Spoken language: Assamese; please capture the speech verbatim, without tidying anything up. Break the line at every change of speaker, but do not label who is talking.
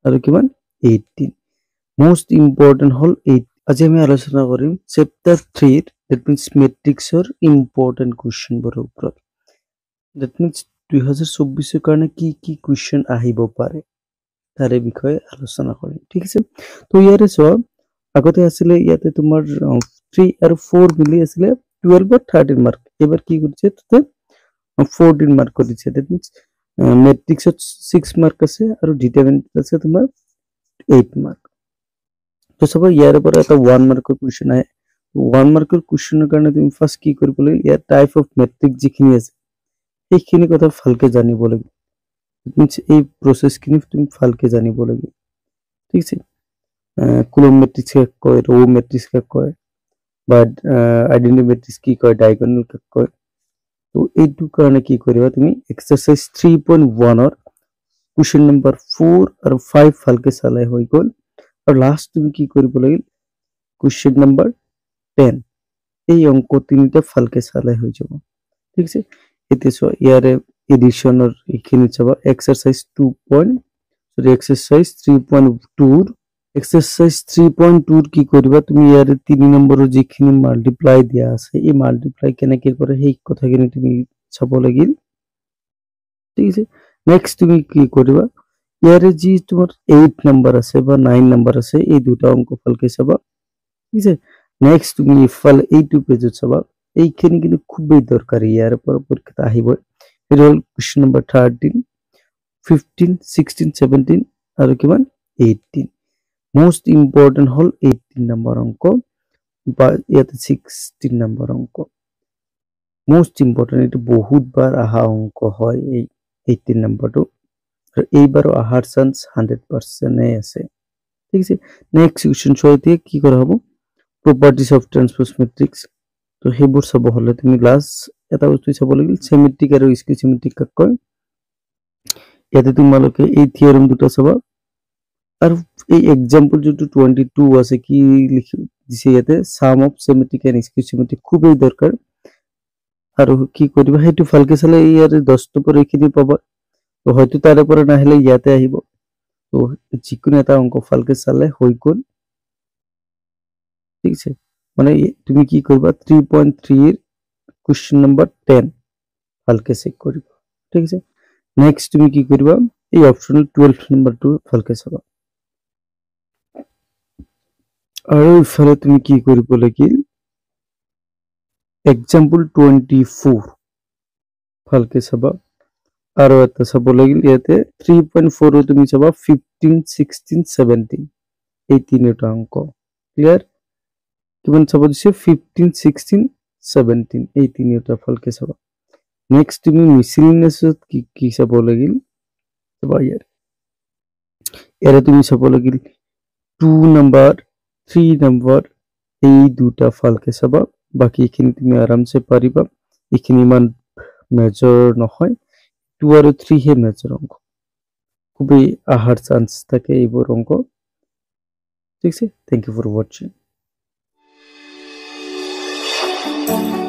আৰু কিমান eighteen মোস্ট ইম্পৰ্টেন্ট হল eight আজি আমি আলোচনা কৰিম চেপ্টাৰ three that means মেট্ৰিক্সৰ ইম্পৰ্টেন্ট কোৱেশ্চন বৰ ওপৰত that means twenty twenty-four এর কাৰণে কি কি কোৱেশ্চন আহিব পাৰে তাৰে বিষয়ে আলোচনা কৰিম ঠিক আছে তো ইয়াৰে সব আগতে আছিল ইয়াতে তোমাৰ three আৰু four মিলি আছিল twelve or thirteen মার্ক এবাৰ কি কৰিছে তাতে fourteen মার্ক কৰিছে that means মেট্ৰিক্সত six মার্ক আছে আৰু ডিটাৰমিনেন্ট আছে তোমাৰ eight মার্ক তো সব ইয়াৰে পৰা এটা one মার্কৰ কোৱেশ্চন আহে one মার্কৰ কোৱেশ্চনৰ কাৰণে তুমি ফাৰ্স্ট কি কৰিব লাগিব ইয়াৰ টাইপ অফ মেট্ৰিক্স যিখিনি আছে এইখিনি কথা ভালকে জানিব লাগিব means এই প্ৰসেসখিনি তুমি ভালকে জানিব লাগিব ঠিক আছে কুলম মেট্ৰিক্স কে কয় ৰো মেট্ৰিক্স কে কয় বা আইডেন্টিটি মেট্ৰিক্স কি কয় ডায়াগোনাল কে কয় তো এইটো কাৰণে কি কৰিবা তুমি এক্সাৰসাইজ three point one ৰ কোৱেশ্চন নম্বৰ four আৰু five ভালকে চালাই হৈ গল আৰু লাষ্ট তুমি কি কৰিব লাগিব কোৱেশ্চন নম্বৰ ten এই অংক তিনিটা ভালকে চালাই হৈ যাব ঠিক আছে এতিয়া সো ইয়াৰে এডিশনৰ এইখিনি চাবা exercise two point sorry exercise three point two exercise three point two কি কৰিবা তুমি ইয়াৰে three নম্বৰৰ যিখিনি মাল্টিপ্লাই দিয়া আছে এই মাল্টিপ্লাই কেনেকৈ কৰে সেই কথাখিনি তুমি চাব লাগিব ঠিক আছে নেক্সট তুমি কি কৰিবা ইয়াৰে যি তোমাৰ eight নম্বৰ আছে বা nine নম্বৰ আছে এই দুটা অংক ভালকৈ চাবা ঠিক আছে নেক্সট তুমি ইফাল এইটো পেজত চাবা এইখিনি কিন্তু খুবই দৰকাৰী ইয়াৰ পৰা পৰীক্ষা আহিব এর হল question number thirteen fifteen sixteen seventeen আর কিমান eighteen মোস্ট ইম্পর্টেন্ট হল eighteen নাম্বার অঙ্ক বা ইয়াতে sixteen নাম্বার অঙ্ক মোস্ট ইম্পর্টেন্ট এটা বহুতবার আহা অঙ্ক হয় এই eighteen নাম্বারটো আর এইবারও আহার চান্স one hundred percent এ আছে ঠিক আছে নেক্সট কোশ্চেন সৈতে কি করা হবে প্রপার্টিজ অফ ট্রান্সপোজ ম্যাট্রিক্স তো হেবুর সব হলে তুমি লাস্ট এটা বস্তু চাব লাগিল সিমেট্রিক আৰু স্কিমেট্ৰিক কাক কয় ইয়াতে তোমালোকে এই থিওৰেম দুটা চাবা আৰু এই এক্সাম্পল যেটো twenty-two আছে কি লিখি দিছে ইয়াতে sum of symmetric and skew symmetric খুবই দৰকাৰ আৰু কি কৰিবা হেতু ভালকে চালে ইয়াৰে ten ৰ পৰা এইখিনি পাবা তো হয়তো তাৰে পৰা নাহিলে ইয়াতে আহিব তো যিকোনো এটা অংক ভালকে চালে হৈ গল ঠিক আছে মানে তুমি কি কৰিবা three point three এর কোশ্চেন নাম্বার ten ভালকে চেক কৰিবা ঠিক আছে নেক্সট তুমি কি কৰিবা এই অপশনাল twelve নম্বৰটো ভালকে চাবা আৰু ইফালে তুমি কি কৰিব লাগিল এক্সাম্পল twenty-four ভালকে চাবা আৰু এটা চাব লাগিল ইয়াতে three point four ও তুমি চাবা fifteen sixteen seventeen এই তিনিটা অংক ক্লিয়ার কিমান চাব দিছে fifteen sixteen seventeen এই তিনিটা ভালকে চাবা নেক্সট তুমি মিসেলেনিয়াসত কি কি চাব লাগিল চাবা ইয়াৰ এৰে তুমি চাব লাগিল two নাম্বার three নাম্বার এই দুটা ভালকে চাবা বাকি এখিনি তুমি আৰামছে পাৰিবা এখিনি মান মেজৰ নহয় two আৰু three হে মেজৰ অংক খুবই আহাৰ চান্স থাকে এইবোৰ অংক ঠিক আছে থ্যাংক ইউ ফর ওয়াচিং